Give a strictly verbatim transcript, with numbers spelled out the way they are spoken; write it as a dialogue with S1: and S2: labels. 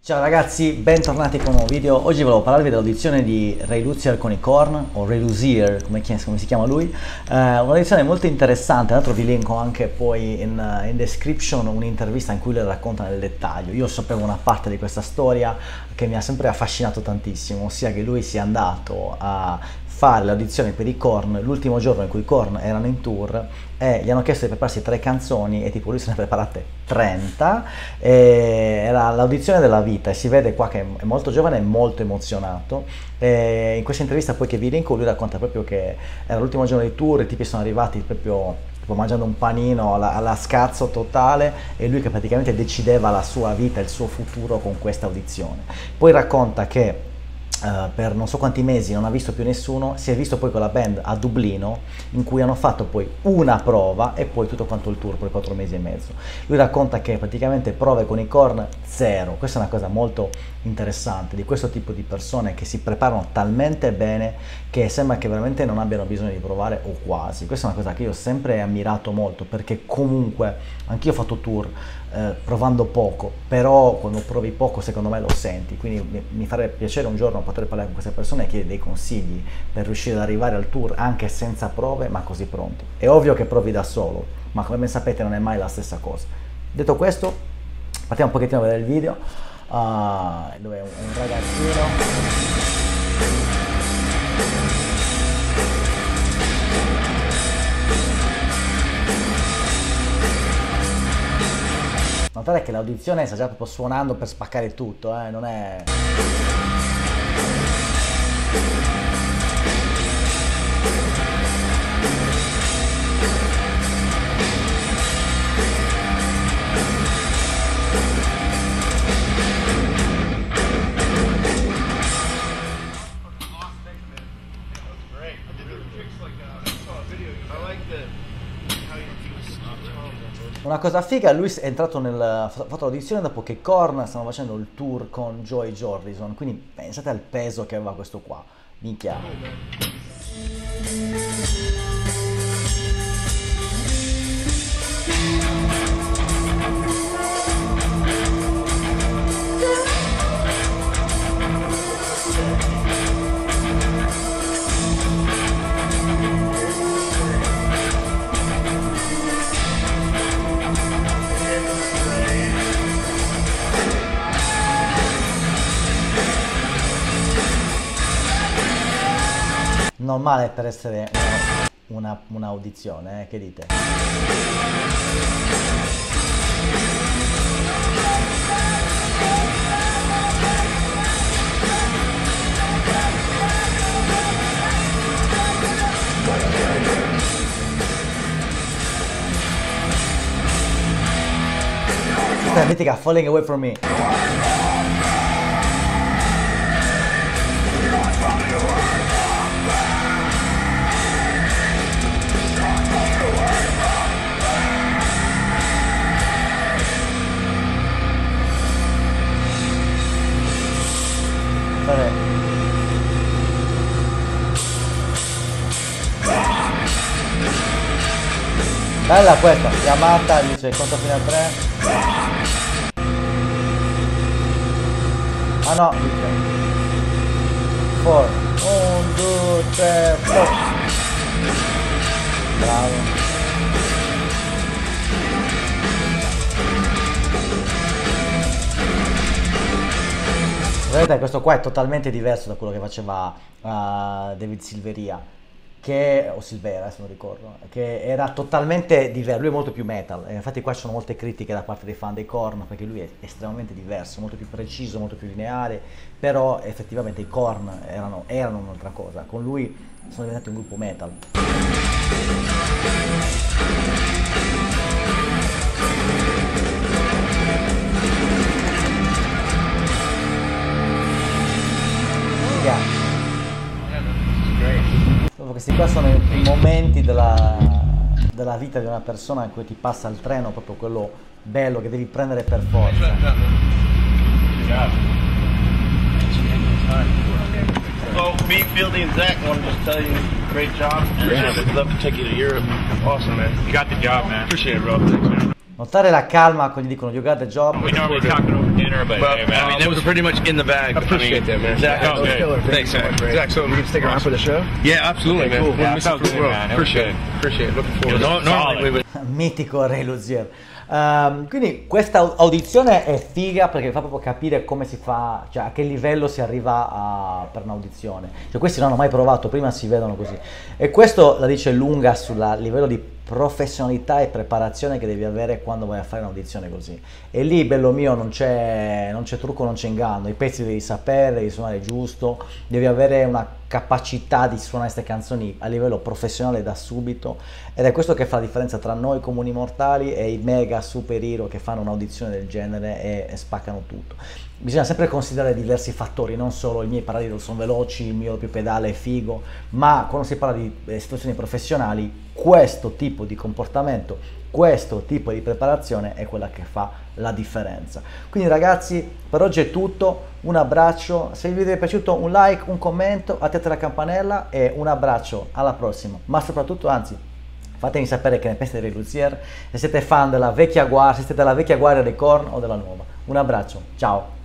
S1: Ciao ragazzi, bentornati con un nuovo video. Oggi volevo parlarvi dell'audizione di Ray Luzier con i Korn, o Ray Luzier come, come si chiama lui. Eh, un'audizione molto interessante, tra l'altro vi linko anche poi in, in description un'intervista in cui le racconta nel dettaglio. Io sapevo una parte di questa storia che mi ha sempre affascinato tantissimo, ossia che lui sia andato a fare le audizioni per i Korn l'ultimo giorno in cui i Korn erano in tour e gli hanno chiesto di prepararsi tre canzoni e tipo lui se ne ha preparate trenta. E era l'audizione della vita e si vede qua che è molto giovane e molto emozionato. E in questa intervista poi che vi linko lui racconta proprio che era l'ultimo giorno di tour, i tipi sono arrivati proprio tipo mangiando un panino alla, alla scazzo totale e lui che praticamente decideva la sua vita, il suo futuro con questa audizione. Poi racconta che Uh, per non so quanti mesi non ha visto più nessuno, si è visto poi con la band a Dublino in cui hanno fatto poi una prova e poi tutto quanto il tour per quattro mesi e mezzo. Lui racconta che praticamente prove con i Korn zero. Questa è una cosa molto interessante di questo tipo di persone che si preparano talmente bene che sembra che veramente non abbiano bisogno di provare o quasi. Questa è una cosa che io ho sempre ammirato molto, perché comunque anch'io ho fatto tour eh, provando poco, però quando provi poco secondo me lo senti, quindi mi, mi farebbe piacere un giorno poter parlare con queste persone e chiedere dei consigli per riuscire ad arrivare al tour anche senza prove ma così pronto. È ovvio che provi da solo, ma come ben sapete non è mai la stessa cosa. Detto questo, partiamo un pochettino a vedere il video uh, dove un, un ragazzino notare che l'audizione sta già proprio suonando per spaccare tutto, eh? Non è... Una cosa figa, lui è entrato nel, ha fatto l'audizione dopo che Korn stanno facendo il tour con Joy Jordison, quindi pensate al peso che aveva questo qua, minchia. Normale per essere una, un'audizione, eh? Che dite? Questa è la mitica Falling Away From Me. Bella questa, chiamata, dice conta fino a tre. Ah no, dice quattro, uno, due, tre, quattro. Bravo. Vedete, questo qua è totalmente diverso da quello che faceva uh, David Silveria, che, o Silvera, se non ricordo, che era totalmente diverso. Lui è molto più metal, e infatti qua ci sono molte critiche da parte dei fan dei Korn, perché lui è estremamente diverso, molto più preciso, molto più lineare, però effettivamente i Korn erano, erano un'altra cosa, con lui sono diventati un gruppo metal. Yeah. Questi qua sono i momenti della, della vita di una persona in cui ti passa il treno, proprio quello bello che devi prendere per forza.
S2: So, me, Fieldy, and Zach want to just tell you, great job, and I'd love to take you to Europe. Awesome, man. You got the job, man. Appreciate it, bro. Thanks, man.
S1: Notare la calma quando gli dicono you got the job.
S3: We normally talk it over dinner, but
S2: But,
S3: hey, man, I mean,
S2: um,
S3: that was pretty much in the bag.
S2: I appreciate that, man.
S3: Zach,
S2: That was
S3: okay.
S2: killer.
S3: Thanks,
S2: so
S3: Zach.
S2: much, Ray.
S3: Zach, so
S2: You can stick around for the show?
S3: Yeah, absolutely,
S2: Okay,
S3: man.
S2: cool.
S3: We're
S2: Yeah,
S3: missing
S2: sounds
S3: the
S2: good,
S3: road.
S2: man. It was
S3: Appreciate
S2: good.
S3: it. Appreciate it. Looking forward.
S2: Yeah,
S3: No, normally we would.
S1: Mitico Ray Luzier. Ehm, quindi questa au- audizione è figa perché fa proprio capire come si fa, cioè a che livello si arriva a- per un'audizione. Cioè questi non hanno mai provato, prima si vedono così. E questo la dice lunga sul livello di professionalità e preparazione che devi avere quando vai a fare un'audizione così. E lì, bello mio, non c'è non c'è trucco, non c'è inganno, i pezzi devi sapere, devi suonare giusto, devi avere una capacità di suonare queste canzoni a livello professionale da subito, ed è questo che fa la differenza tra noi comuni mortali e i mega super hero che fanno un'audizione del genere e, e spaccano tutto. Bisogna sempre considerare diversi fattori, non solo i miei paradiso sono veloci, il mio più pedale è figo, ma quando si parla di eh, situazioni professionali, questo tipo di comportamento, questo tipo di preparazione è quella che fa la differenza. Quindi ragazzi, per oggi è tutto, un abbraccio, se il video vi è piaciuto un like, un commento, attivate la campanella e un abbraccio, alla prossima, ma soprattutto, anzi, fatemi sapere che ne pensate di Ray Luzier, se siete fan della vecchia guardia, se siete della vecchia guardia dei Korn o della nuova. Un abbraccio, ciao!